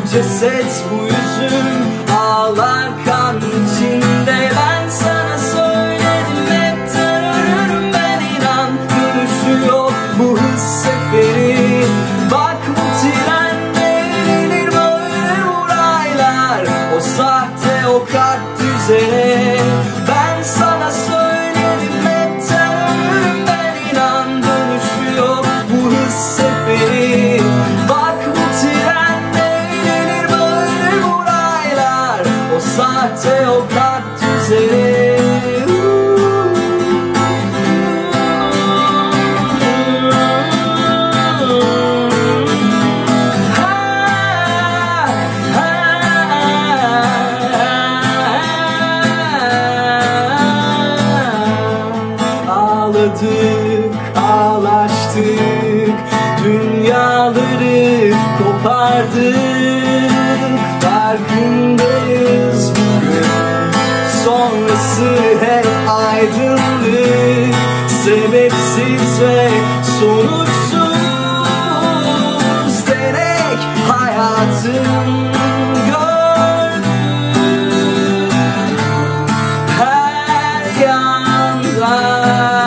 ceset bu yüzüm, ağlar kan içinde. Ben sana söyledim hepten ölürüm ben, inan dönüşü yok bu hız seferi. Bak bu tren devrilir, bağırır bu raylar, o sahte o kart düzene. Ben sana söyledim hepten ölürüm ben, inan dönüşü yok bu hız seferi. Bak bu tren devrilir, bağırır bu raylar, o sahte o kart düzene. Ağladık, ağlaştık, dünyaları kopardık. Farkındayız bugün, sonrası hep aydınlık. Sebepsiz ve sonuçsuz denek hayatım gördüm. Her yanda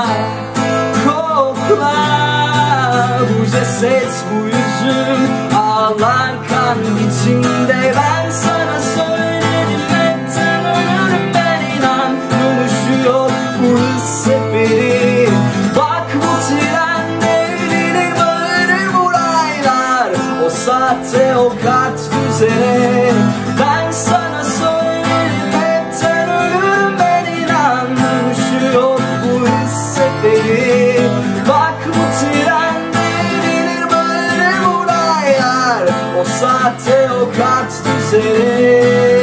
bu ceset bu yüzüm, ağlar kan içinde. Ben sana söyledim hepten ölürüm ben, inan dönüşü yok bu hız seferi. Bak bu tren devrilir, bağırır bu raylar, o sahte o kart düzene. Ben sana söyledim hepten ölürüm ben, inan dönüşü yok bu hız seferi. Bak bu tren devrilir, bağırır bu raylar, o sahte o kart düzene.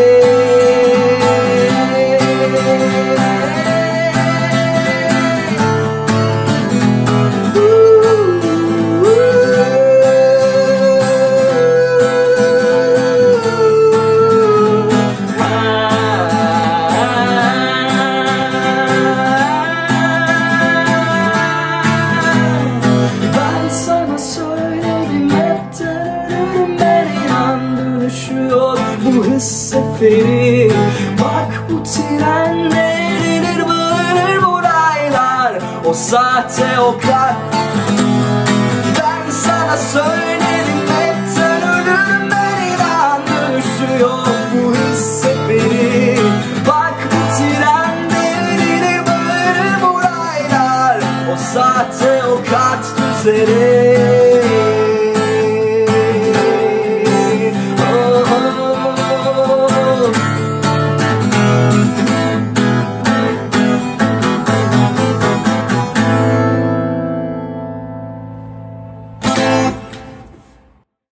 Seferi. Bak bu tren devrilir, bağırır bu raylar, o sahte o kart. Ben sana söyledim hepten ölürüm ben, inan dönüşü yok bu hız seferi. Bak bu tren devrilir, bağırır bu raylar, o sahte o kart düzene.